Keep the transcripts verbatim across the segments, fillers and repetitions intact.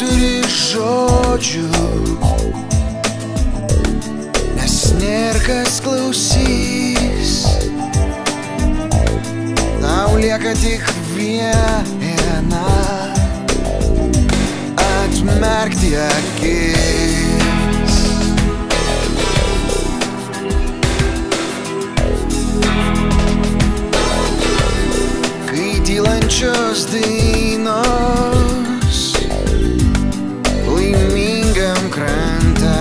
neturi žodžių, nes nėr kas klausys. Tau lieka tik viena — atmerkti akis. Kai tylančios dainos laimingam krante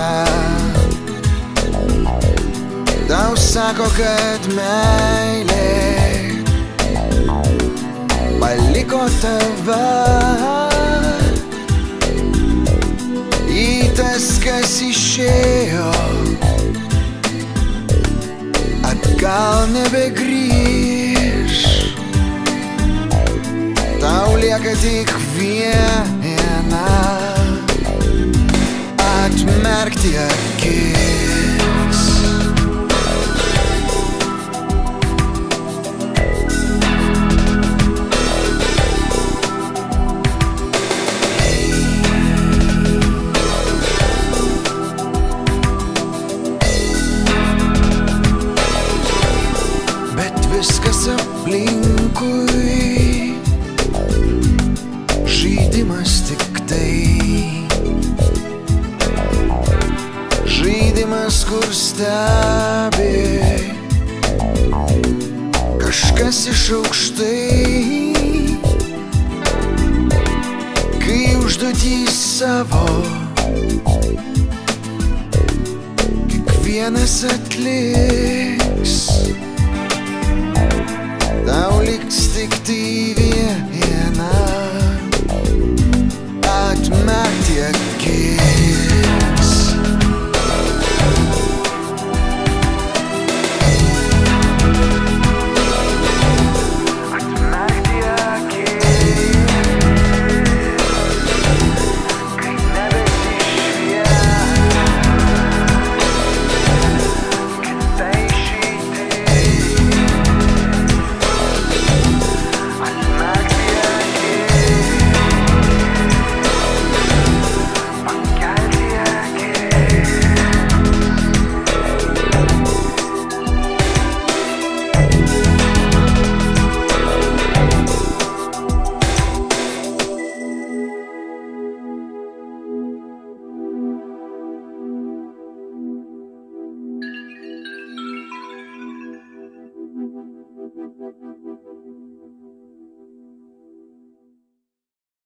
tau sako, kad meilė paliko tave, į tas, kas išėjo, atgal nebegrįš. Tau lieka tik viena — atmerkti akis. Viskas aplinkui žaidimas tik tai, žaidimas, kur stebi kažkas iš aukštai. Kai užduotį savo kiekvienas atliks, tau liks tik tai viena